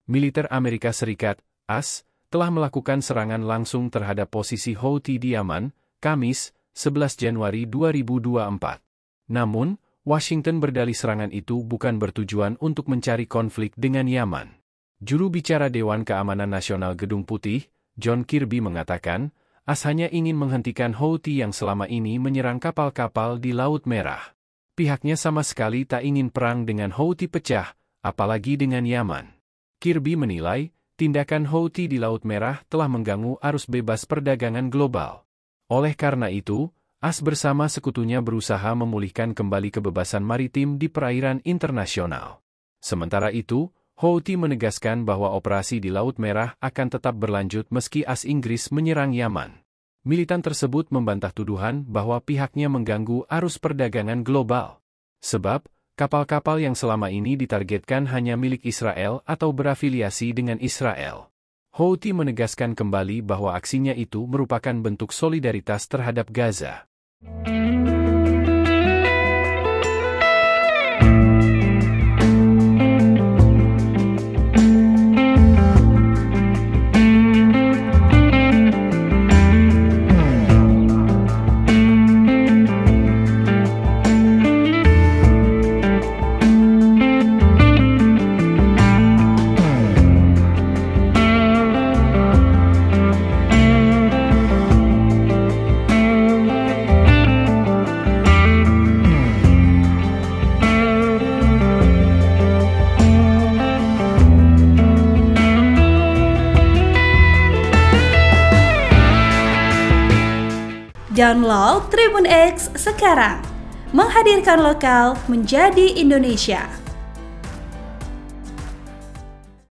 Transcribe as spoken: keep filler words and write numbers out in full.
militer Amerika Serikat, A S, telah melakukan serangan langsung terhadap posisi Houthi di Yaman, Kamis, sebelas Januari dua ribu dua puluh empat. Namun, Washington berdalih serangan itu bukan bertujuan untuk mencari konflik dengan Yaman. Juru bicara Dewan Keamanan Nasional Gedung Putih, John Kirby mengatakan, A S hanya ingin menghentikan Houthi yang selama ini menyerang kapal-kapal di Laut Merah. Pihaknya sama sekali tak ingin perang dengan Houthi pecah, apalagi dengan Yaman. Kirby menilai, tindakan Houthi di Laut Merah telah mengganggu arus bebas perdagangan global. Oleh karena itu, A S bersama sekutunya berusaha memulihkan kembali kebebasan maritim di perairan internasional. Sementara itu, Houthi menegaskan bahwa operasi di Laut Merah akan tetap berlanjut meski A S Inggris menyerang Yaman. Militan tersebut membantah tuduhan bahwa pihaknya mengganggu arus perdagangan global. Sebab, kapal-kapal yang selama ini ditargetkan hanya milik Israel atau berafiliasi dengan Israel. Houthi menegaskan kembali bahwa aksinya itu merupakan bentuk solidaritas terhadap Gaza. Download Tribun X sekarang, menghadirkan lokal menjadi Indonesia.